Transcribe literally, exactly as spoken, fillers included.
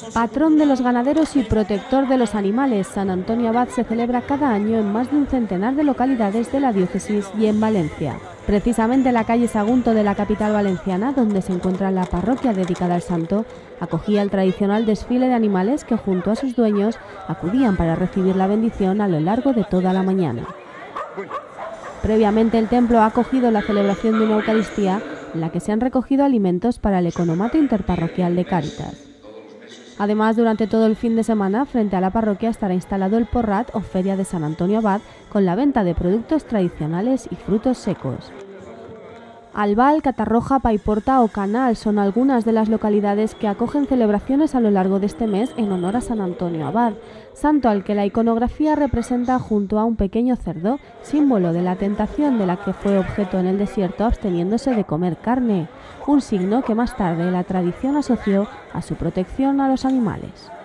Patrón de los ganaderos y protector de los animales, San Antonio Abad se celebra cada año en más de un centenar de localidades de la diócesis y en Valencia. Precisamente la calle Sagunto de la capital valenciana, donde se encuentra la parroquia dedicada al santo, acogía el tradicional desfile de animales que junto a sus dueños acudían para recibir la bendición a lo largo de toda la mañana. Previamente el templo ha acogido la celebración de una Eucaristía en la que se han recogido alimentos para el economato interparroquial de Cáritas. Además, durante todo el fin de semana, frente a la parroquia estará instalado el Porrat o Feria de San Antonio Abad, con la venta de productos tradicionales y frutos secos. Albal, Catarroja, Paiporta o Canal son algunas de las localidades que acogen celebraciones a lo largo de este mes en honor a San Antonio Abad, santo al que la iconografía representa junto a un pequeño cerdo, símbolo de la tentación de la que fue objeto en el desierto absteniéndose de comer carne, un signo que más tarde la tradición asoció a su protección a los animales.